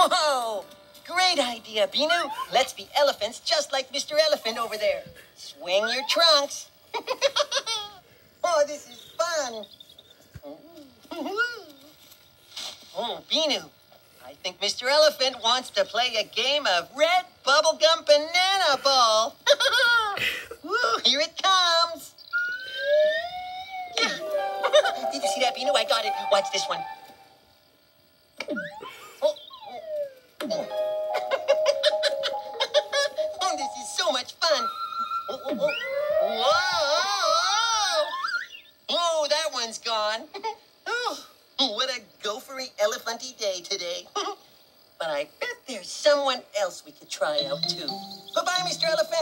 Whoa! Great idea, Binoo. Let's be elephants just like Mr. Elephant over there. Swing your trunks. Oh, this is fun. Oh, Binoo, I think Mr. Elephant wants to play a game of red bubblegum banana ball. Woo, here it comes. Did you see that, Binoo? I got it. Watch this one. Oh, this is so much fun. Whoa! Oh, that one's gone. Oh, what a gophery elephanty day today. But I bet there's someone else we could try out, too. Bye-bye, Mr. Elephant.